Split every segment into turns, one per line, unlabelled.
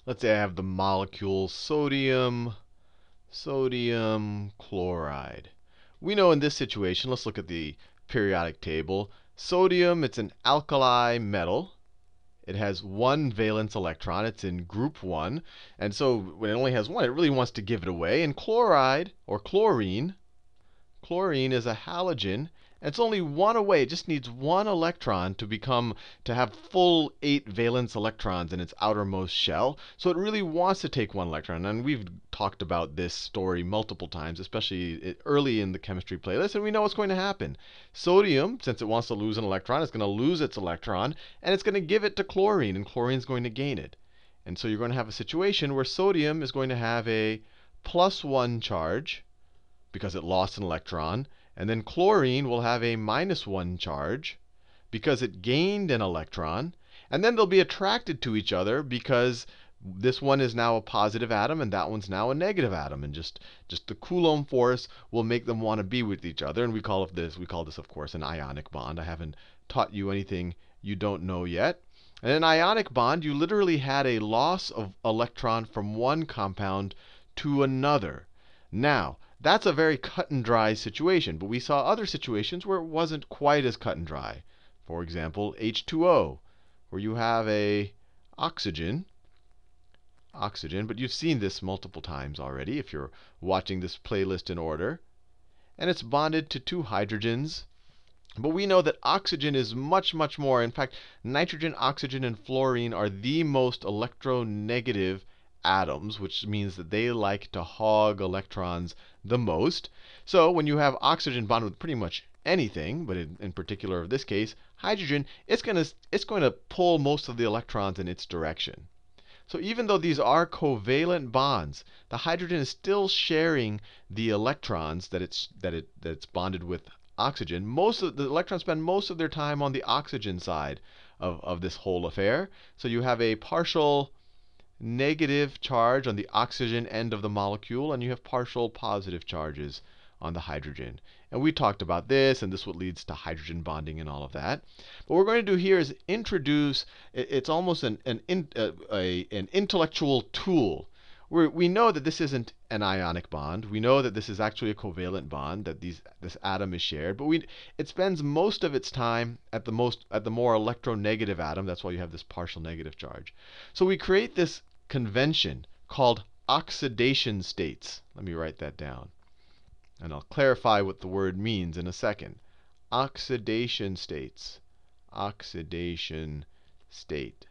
let's say I have the molecule sodium chloride. We know in this situation, let's look at the periodic table. Sodium, it's an alkali metal. It has one valence electron. It's in group 1. And so when it only has one, it really wants to give it away. And chloride, or chlorine is a halogen. And it's only one away. It just needs one electron to have full 8 valence electrons in its outermost shell. So it really wants to take one electron. And we've talked about this story multiple times, especially early in the chemistry playlist. And we know what's going to happen. Sodium, since it wants to lose an electron, it's going to lose its electron. And it's going to give it to chlorine. And chlorine is going to gain it. And so you're going to have a situation where sodium is going to have a +1 charge, because it lost an electron. And then chlorine will have a -1 charge because it gained an electron. And then they'll be attracted to each other because this one is now a positive atom and that one's now a negative atom. And just the Coulomb force will make them want to be with each other. And we call this, of course, an ionic bond. I haven't taught you anything you don't know yet. And an ionic bond, you literally had a loss of electron from one compound to another. Now, that's a very cut and dry situation. But we saw other situations where it wasn't quite as cut and dry. For example, H2O, where you have a oxygen, but you've seen this multiple times already if you're watching this playlist in order. And it's bonded to 2 hydrogens. But we know that oxygen is much, much more. In fact, nitrogen, oxygen, and fluorine are the most electronegative atoms, which means that they like to hog electrons the most. So when you have oxygen bonded with pretty much anything, but in particular of this case, hydrogen, it's going to pull most of the electrons in its direction. So even though these are covalent bonds, the hydrogen is still sharing the electrons that it's bonded with oxygen. Most of the electrons spend most of their time on the oxygen side of this whole affair. So you have a partial negative charge on the oxygen end of the molecule, and you have partial positive charges on the hydrogen. And we talked about this, and this is what leads to hydrogen bonding and all of that. But what we're going to do here is introduce, it's almost an intellectual tool. We know that this isn't an ionic bond. We know that this is actually a covalent bond, that this atom is shared. But it spends most of its time at the more electronegative atom. That's why you have this partial negative charge. So we create this convention called oxidation states. Let me write that down. And I'll clarify what the word means in a second. Oxidation states. Oxidation state.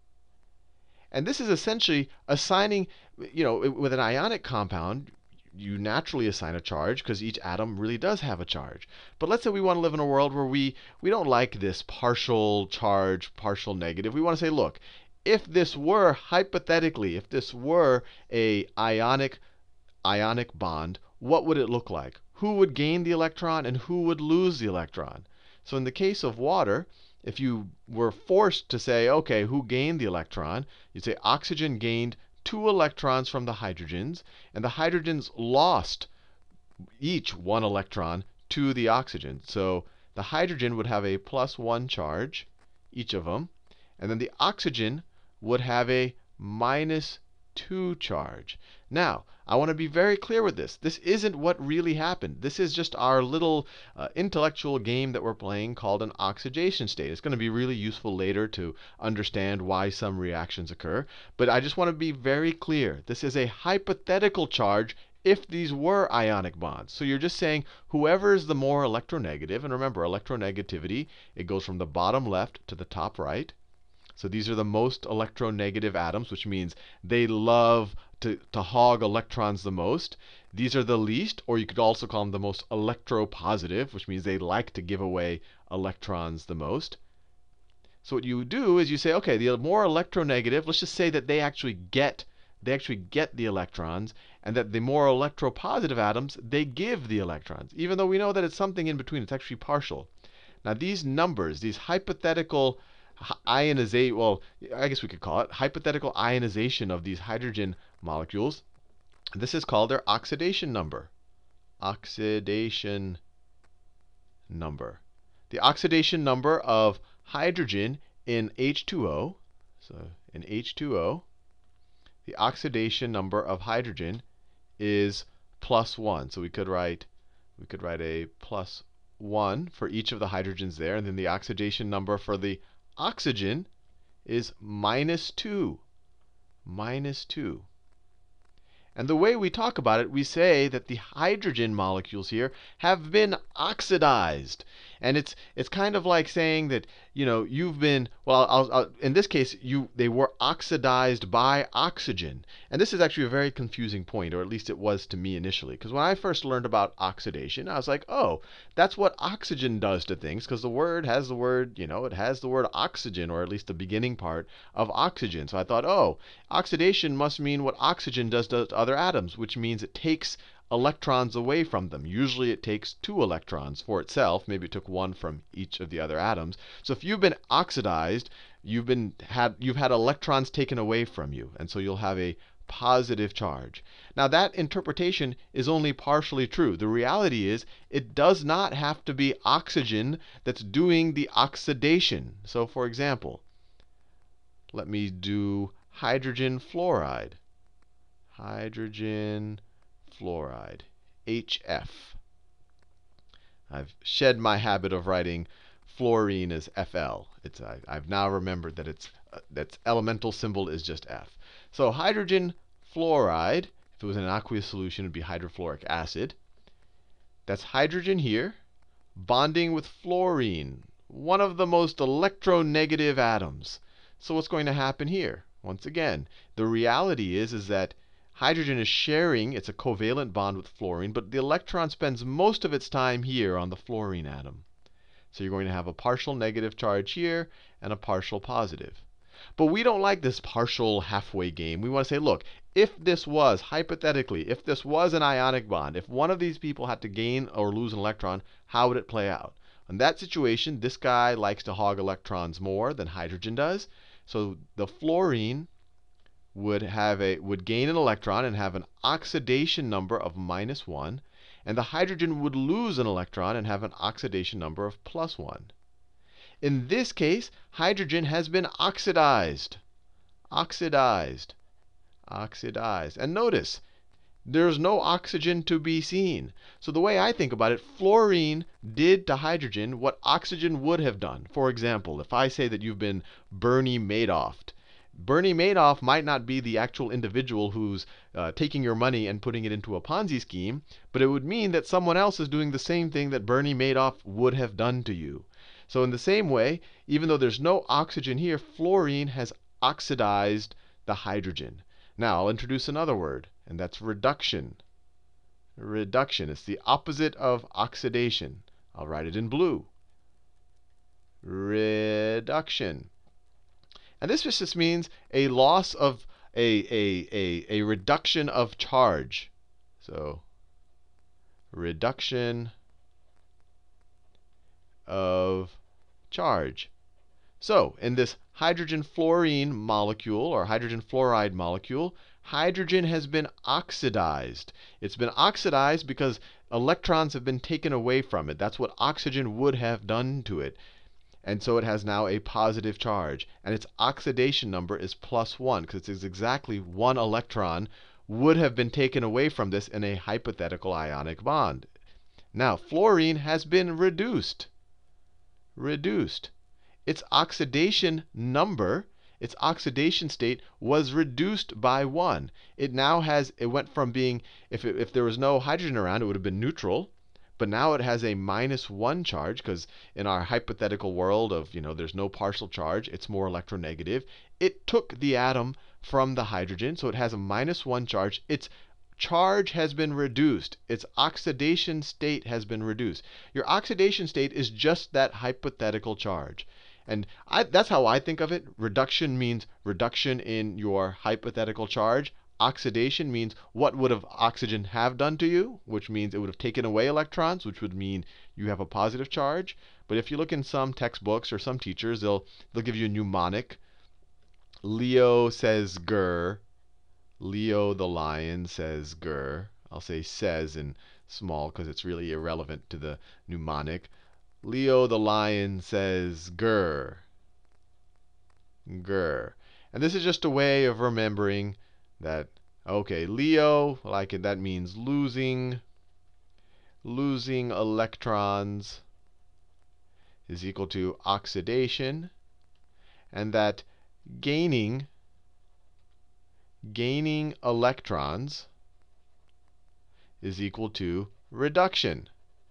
And this is essentially assigning, with an ionic compound, you naturally assign a charge because each atom really does have a charge. But let's say we want to live in a world where we don't like this partial charge, partial negative. We want to say, look, if this were, hypothetically, if this were a ionic bond, what would it look like? Who would gain the electron and who would lose the electron? So in the case of water, if you were forced to say, OK, who gained the electron, you'd say oxygen gained 2 electrons from the hydrogens, and the hydrogens lost each 1 electron to the oxygen. So the hydrogen would have a +1 charge, each of them, and then the oxygen would have a -2 charge. Now, I want to be very clear with this. This isn't what really happened. This is just our little intellectual game that we're playing called an oxidation state. It's going to be really useful later to understand why some reactions occur. But I just want to be very clear. This is a hypothetical charge if these were ionic bonds. So you're just saying whoever is the more electronegative, and remember, electronegativity, it goes from the bottom left to the top right. So these are the most electronegative atoms, which means they love to hog electrons the most. These are the least, or you could also call them the most electropositive, which means they like to give away electrons the most. So what you do is you say, OK, the more electronegative, let's just say that they actually get the electrons, and that the more electropositive atoms, they give the electrons, even though we know that it's something in between. It's actually partial. Now these numbers, these hypothetical ionization, well, I guess we could call it hypothetical ionization of these hydrogen molecules, this is called their oxidation number. Oxidation number. The oxidation number of hydrogen in H2O, so in H2O, the oxidation number of hydrogen is +1. So we could write a +1 for each of the hydrogens there, and then the oxidation number for the oxygen is -2. -2. And the way we talk about it, we say that the hydrogen molecules here have been oxidized. And it's kind of like saying that, you've been, well, in this case, they were oxidized by oxygen. And this is actually a very confusing point, or at least it was to me initially. Because when I first learned about oxidation, I was like, oh, that's what oxygen does to things, because the word has the word, it has the word oxygen, or at least the beginning part of oxygen. So I thought, oh, oxidation must mean what oxygen does to other atoms, which means it takes electrons away from them. Usually it takes 2 electrons for itself. Maybe it took 1 from each of the other atoms. So if you've been oxidized, you've had electrons taken away from you, and so you'll have a positive charge. Now that interpretation is only partially true. The reality is it does not have to be oxygen that's doing the oxidation. So for example, let me do hydrogen fluoride. Hydrogen fluoride, HF. I've shed my habit of writing fluorine as FL. I've now remembered that its elemental symbol is just F. So hydrogen fluoride, if it was in an aqueous solution, it would be hydrofluoric acid. That's hydrogen here bonding with fluorine, one of the most electronegative atoms. So what's going to happen here? Once again, the reality is that hydrogen is sharing, it's a covalent bond with fluorine, but the electron spends most of its time here on the fluorine atom. So you're going to have a partial negative charge here and a partial positive. But we don't like this partial halfway game. We want to say, look, if this was, hypothetically, if this was an ionic bond, if one of these people had to gain or lose an electron, how would it play out? In that situation, this guy likes to hog electrons more than hydrogen does. So the fluorine would gain an electron and have an oxidation number of -1, and the hydrogen would lose an electron and have an oxidation number of +1. In this case, hydrogen has been oxidized. Oxidized. Oxidized. And notice, there's no oxygen to be seen. So the way I think about it, fluorine did to hydrogen what oxygen would have done. For example, if I say that you've been Bernie Madoffed, Bernie Madoff might not be the actual individual who's taking your money and putting it into a Ponzi scheme, but it would mean that someone else is doing the same thing that Bernie Madoff would have done to you. So in the same way, even though there's no oxygen here, fluorine has oxidized the hydrogen. Now I'll introduce another word, and that's reduction. Reduction. It's the opposite of oxidation. I'll write it in blue. Reduction. And this just means a loss of a reduction of charge. So reduction of charge. So in this hydrogen fluorine molecule, or hydrogen fluoride molecule, hydrogen has been oxidized. It's been oxidized because electrons have been taken away from it. That's what oxygen would have done to it. And so it has now a positive charge. And its oxidation number is +1, because it's exactly 1 electron would have been taken away from this in a hypothetical ionic bond. Now, fluorine has been reduced. Reduced. Its oxidation number, its oxidation state, was reduced by 1. It now has, it went from being, if there was no hydrogen around, it would have been neutral. But now it has a -1 charge, because in our hypothetical world of, there's no partial charge, it's more electronegative. It took the atom from the hydrogen, so it has a -1 charge. Its charge has been reduced. Its oxidation state has been reduced. Your oxidation state is just that hypothetical charge. And that's how I think of it. Reduction means reduction in your hypothetical charge. Oxidation means what would have oxygen have done to you, which means it would have taken away electrons, which would mean you have a positive charge. But if you look in some textbooks or some teachers, they'll give you a mnemonic. Leo says grr. Leo the lion says grr. I'll say says in small because it's really irrelevant to the mnemonic. Leo the lion says grr. Grr. And this is just a way of remembering Okay, Leo, like that means losing electrons is equal to oxidation, and that gaining electrons is equal to reduction.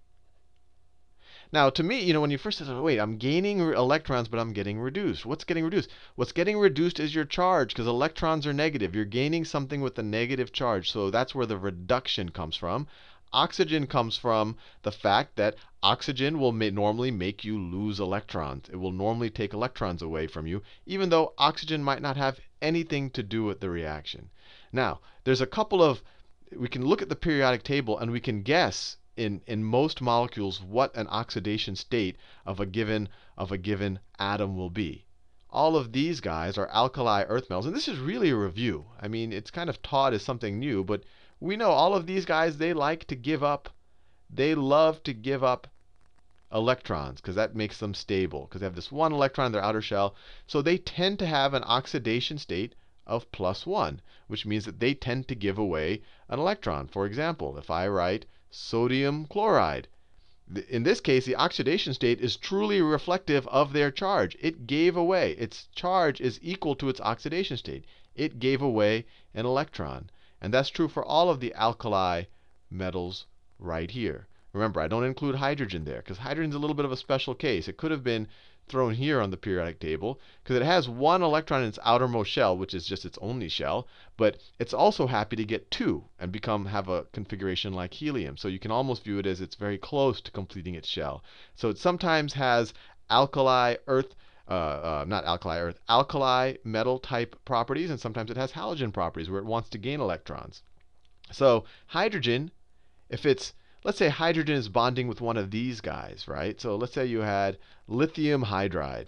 Now, to me, when you first said, wait, I'm gaining electrons, but I'm getting reduced. What's getting reduced? What's getting reduced is your charge, because electrons are negative. You're gaining something with a negative charge. So that's where the reduction comes from. Oxygen comes from the fact that oxygen will normally make you lose electrons. It will normally take electrons away from you, even though oxygen might not have anything to do with the reaction. Now, there's a couple of, we can look at the periodic table and we can guess in most molecules what an oxidation state of a given atom will be. All of these guys are alkali earth metals. And this is really a review. I mean, it's kind of taught as something new, but we know all of these guys, they like to give up, they love to give up electrons, because that makes them stable, because they have this one electron in their outer shell. So they tend to have an oxidation state of +1, which means that they tend to give away an electron. For example, if I write sodium chloride, in this case, the oxidation state is truly reflective of their charge. It gave away. Its charge is equal to its oxidation state. It gave away an electron. And that's true for all of the alkali metals right here. Remember, I don't include hydrogen there, because hydrogen is a little bit of a special case. It could have been thrown here on the periodic table, because it has one electron in its outermost shell, which is just its only shell. But it's also happy to get two and have a configuration like helium. So you can almost view it as it's very close to completing its shell. So it sometimes has alkali earth, not alkali earth, alkali metal type properties, and sometimes it has halogen properties where it wants to gain electrons. So hydrogen, if it's, let's say hydrogen is bonding with one of these guys, right? So let's say you had lithium hydride.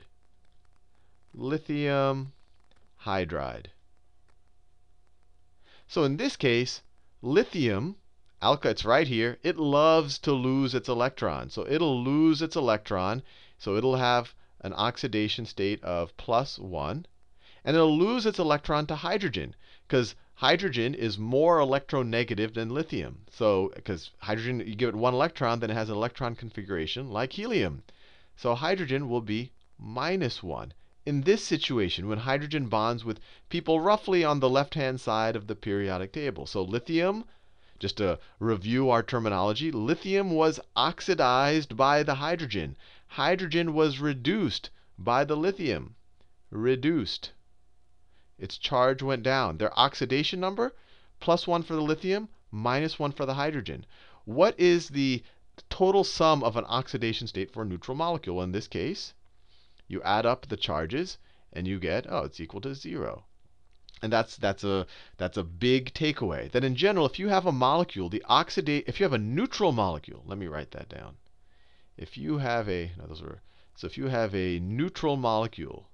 Lithium hydride. So in this case, lithium, it's right here, it loves to lose its electron. So it'll lose its electron. So it'll have an oxidation state of +1. And it'll lose its electron to hydrogen, because hydrogen is more electronegative than lithium. So because hydrogen, you give it one electron, then it has an electron configuration like helium. So hydrogen will be -1. In this situation, when hydrogen bonds with people roughly on the left-hand side of the periodic table. So lithium, just to review our terminology, lithium was oxidized by the hydrogen. Hydrogen was reduced by the lithium. Reduced. Its charge went down. Their oxidation number, +1 for the lithium, -1 for the hydrogen. What is the total sum of an oxidation state for a neutral molecule? In this case, you add up the charges, and you get, oh, it's equal to 0. And that's a big takeaway. That in general, if you have a molecule, if you have a neutral molecule, let me write that down. If you have a, so if you have a neutral molecule,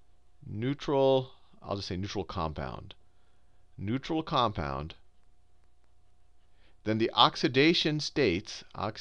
I'll just say neutral compound. Neutral compound. Then the oxidation states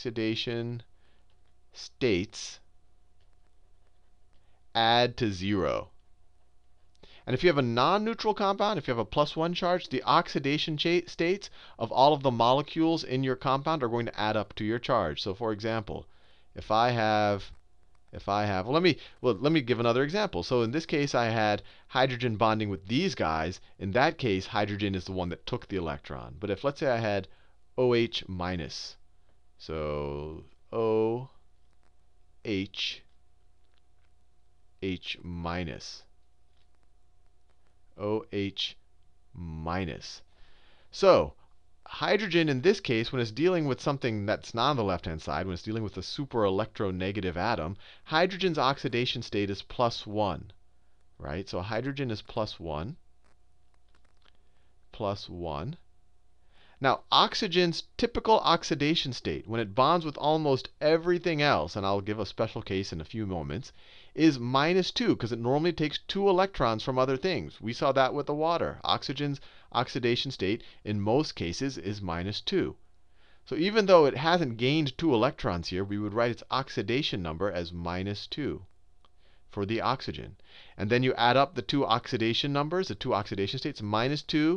add to 0. And if you have a non-neutral compound, if you have a +1 charge, the oxidation states of all of the molecules in your compound are going to add up to your charge. So for example, if I have, well, let me give another example. So in this case, I had hydrogen bonding with these guys. In that case, hydrogen is the one that took the electron. But if, let's say, I had OH minus, so OH, H minus, OH minus. So hydrogen in this case, when it's dealing with something that's not on the left-hand side, when it's dealing with a super electronegative atom, hydrogen's oxidation state is +1, right? So hydrogen is +1, +1. Now, oxygen's typical oxidation state, when it bonds with almost everything else, and I'll give a special case in a few moments, is -2, because it normally takes 2 electrons from other things. We saw that with the water. Oxygen's oxidation state, in most cases, is -2. So even though it hasn't gained 2 electrons here, we would write its oxidation number as -2 for the oxygen. And then you add up the 2 oxidation numbers, the 2 oxidation states, -2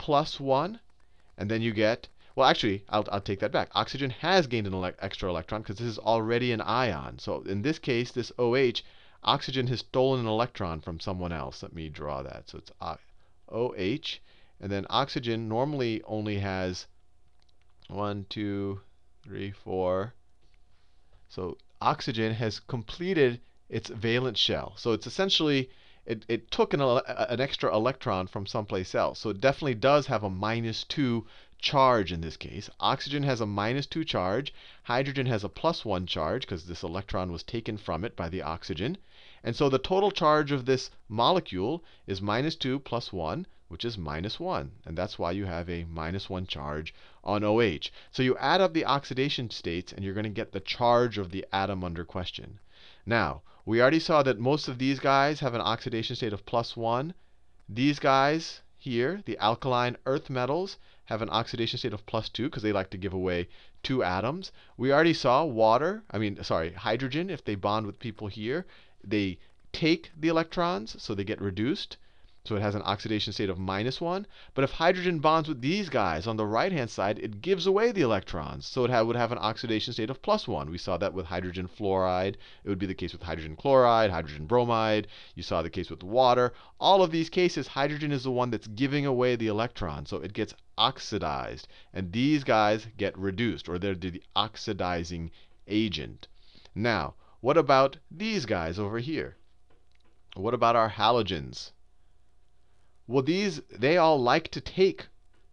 plus 1. And then you get, well, actually, I'll take that back. Oxygen has gained an extra electron because this is already an ion. So in this case, this OH, oxygen has stolen an electron from someone else. Let me draw that. So it's OH. And then oxygen normally only has 1, 2, 3, 4. So oxygen has completed its valence shell. So it's essentially, it took an extra electron from someplace else. So it definitely does have a -2 charge in this case. Oxygen has a -2 charge. Hydrogen has a +1 charge because this electron was taken from it by the oxygen. And so the total charge of this molecule is -2 plus 1, which is -1. And that's why you have a -1 charge on OH. So you add up the oxidation states, and you're going to get the charge of the atom under question. Now, we already saw that most of these guys have an oxidation state of +1. These guys here, the alkaline earth metals, have an oxidation state of +2 because they like to give away 2 atoms. We already saw hydrogen, if they bond with people here, they take the electrons, so they get reduced. So it has an oxidation state of -1. But if hydrogen bonds with these guys on the right-hand side, it gives away the electrons. So it would have an oxidation state of +1. We saw that with hydrogen fluoride. It would be the case with hydrogen chloride, hydrogen bromide. You saw the case with water. All of these cases, hydrogen is the one that's giving away the electron. So it gets oxidized. And these guys get reduced, or they're the oxidizing agent. Now, what about these guys over here? What about our halogens? Well, they all like to take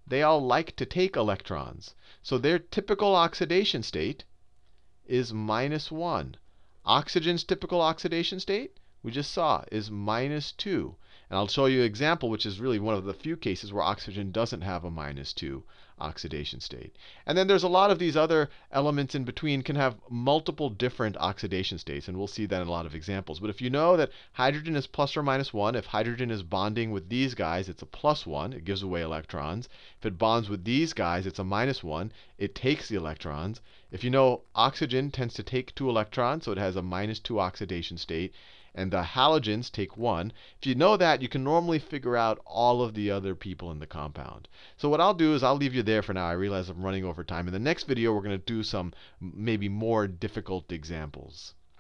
electrons. So their typical oxidation state is -1. Oxygen's typical oxidation state, we just saw, is -2. And I'll show you an example, which is really one of the few cases where oxygen doesn't have a -2 oxidation state. And then there's a lot of these other elements in between can have multiple different oxidation states, and we'll see that in a lot of examples. But if you know that hydrogen is plus or -1, if hydrogen is bonding with these guys, it's a +1. It gives away electrons. If it bonds with these guys, it's a -1. It takes the electrons. If you know oxygen tends to take 2 electrons, so it has a -2 oxidation state. And the halogens take 1. If you know that, you can normally figure out all of the other people in the compound. So what I'll do is I'll leave you there for now. I realize I'm running over time. In the next video, we're going to do some maybe more difficult examples.